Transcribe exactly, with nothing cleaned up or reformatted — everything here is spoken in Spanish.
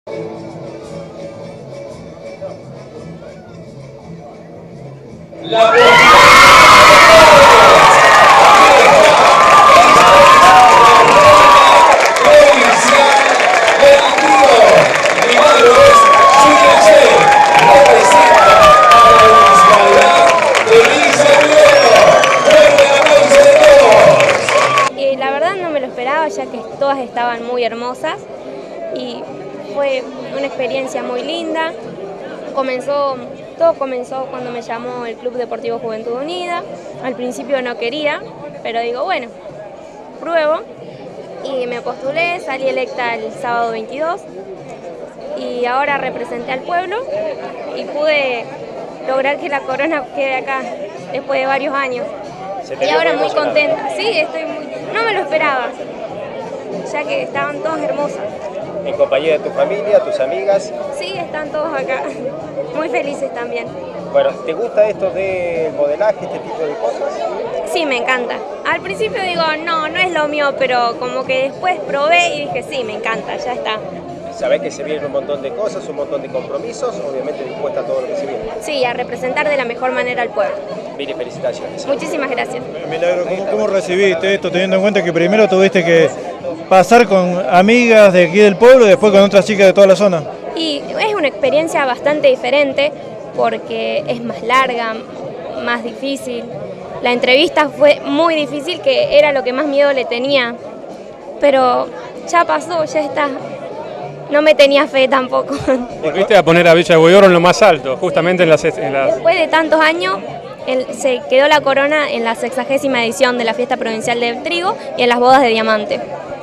La Y la verdad no me lo esperaba, ya que todas estaban muy hermosas y fue una experiencia muy linda. Comenzó, todo comenzó cuando me llamó el Club Deportivo Juventud Unida. Al principio no quería, pero digo, bueno, pruebo. Y me postulé, salí electa el sábado veintidós y ahora representé al pueblo y pude lograr que la corona quede acá después de varios años. Y ahora muy contenta, sí, estoy muy, no me lo esperaba, ya que estaban todas hermosas. ¿En compañía de tu familia, tus amigas? Sí, están todos acá, muy felices también. Bueno, ¿te gusta esto del modelaje, este tipo de cosas? Sí, me encanta. Al principio digo, no, no es lo mío, pero como que después probé y dije, sí, me encanta, ya está. Sabés que se vienen un montón de cosas, un montón de compromisos, obviamente dispuesta a todo lo que se viene. Sí, a representar de la mejor manera al pueblo. Miri, felicitaciones. Muchísimas gracias. Milagro, ¿cómo, cómo recibiste esto, teniendo en cuenta que primero tuviste que pasar con amigas de aquí del pueblo y después con otras chicas de toda la zona? Y es una experiencia bastante diferente porque es más larga, más difícil. La entrevista fue muy difícil, que era lo que más miedo le tenía, pero ya pasó, ya está. No me tenía fe tampoco. Volviste a poner a Villa de Huidobro en lo más alto, justamente en las... En las... Después de tantos años, el, se quedó la corona en la sexagésima edición de la Fiesta Provincial del Trigo y en las Bodas de Diamante.